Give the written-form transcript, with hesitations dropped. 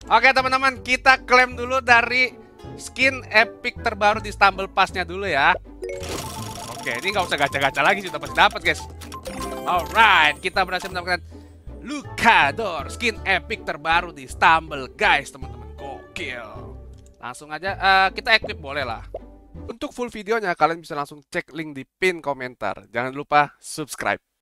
Oke teman-teman, kita klaim dulu dari skin epic terbaru di Stumble Pass-nya dulu ya. Oke, ini nggak usah gacha-gacha lagi, sudah pasti dapat guys. Alright, kita berhasil mendapatkan Lucador, skin epic terbaru di Stumble guys, teman-teman. Gokil. Langsung aja kita equip boleh lah. Untuk full videonya kalian bisa langsung cek link di pin komentar. Jangan lupa subscribe.